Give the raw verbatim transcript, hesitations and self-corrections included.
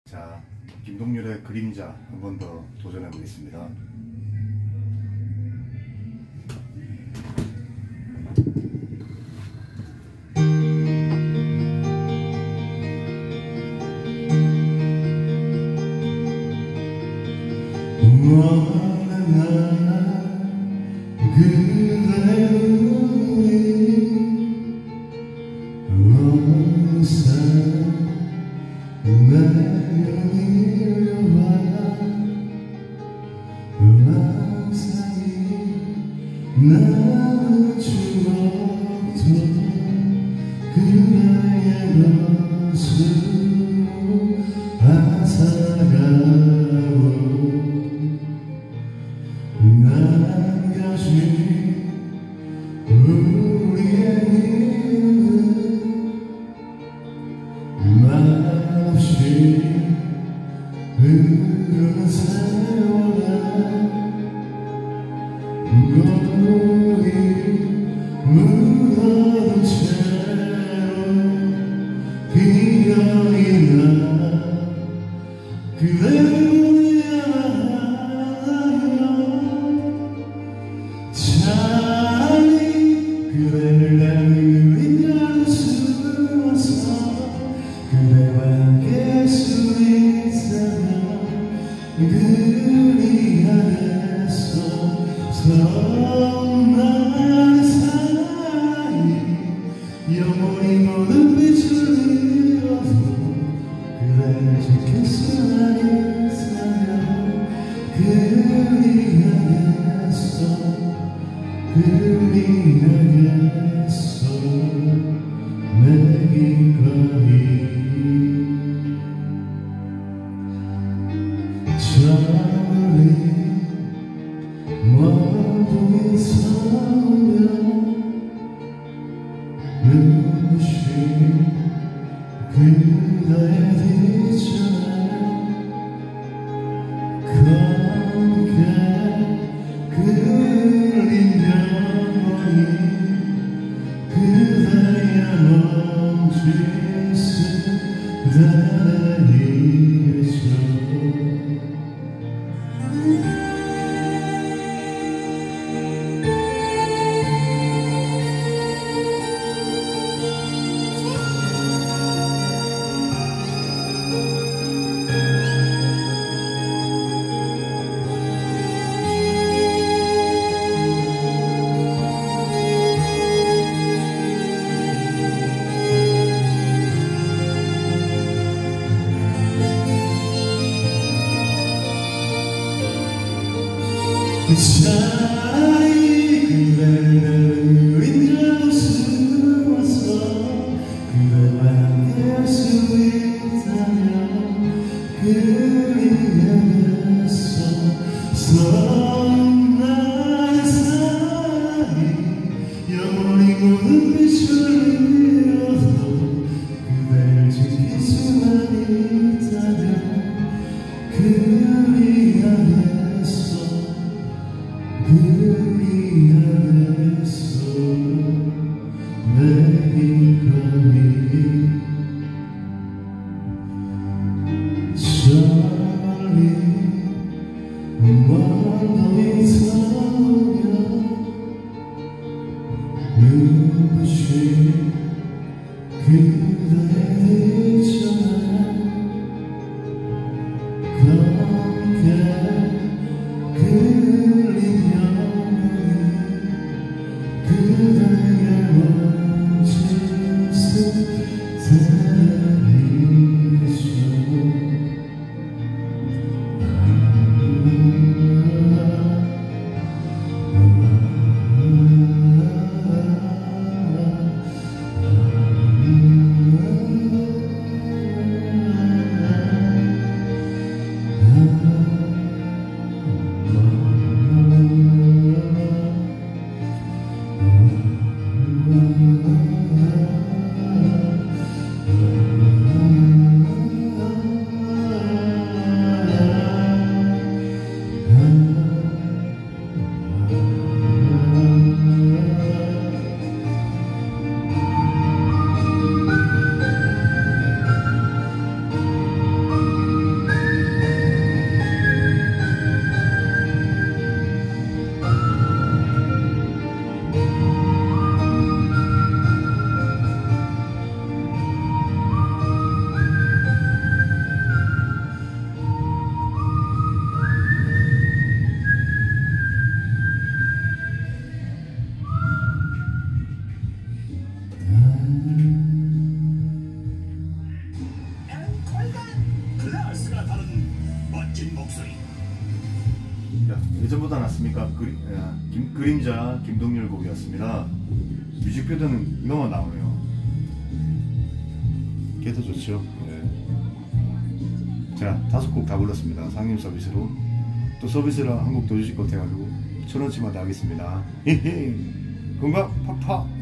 자, 김동률의 그림자 한 번 더 도전해 보겠습니다. 나는 죽어도 그대의 모습 앗아가고 남겨진 우리의 이름은 말없이 흐르는 세월에 거울이 묻어둔 채로 기억이나 그대를 보내야하여 차라리 그대를 나는 그림자로 쓰어서 그대와 함께 수 있다면 그리 안에서 너만의 사이 영원히 모든 빛을 잃어도 그대를 지킬 수만 있다면 그리 안에서 그리 안에서 내 기꺼이 저리 모두 서면 눈부신 그대의 뒤편에 검게 그린 영원히 그대의 몸짓을 내리죠. 차라리 그대를 그림자로 쓰어서 그대와 함께 할 수 있다면 그리 안에서 서로나의 사이 영원히 모든 빛을 잃어도 그대를 지킬 수만 있다면 그리 안에서 그리 안에서 내 기꺼이 저리 멀리 서면 눈부신 그대의 뒤편에 검게 그린 영원히 그대의 몸짓을 내리죠. 아, 아, 아. 야, 예전보다 낫습니까? 그리, 야, 김, 그림자 김동률 곡이었습니다. 뮤직비디오는 이거만 나오네요. 걔도 좋죠. 예. 자, 다섯 곡 다 불렀습니다. 상임 서비스로. 또 서비스를 한 곡 더 주실 것 같아가지고 천 원치만 더 하겠습니다. 히히. 건강 팍팍.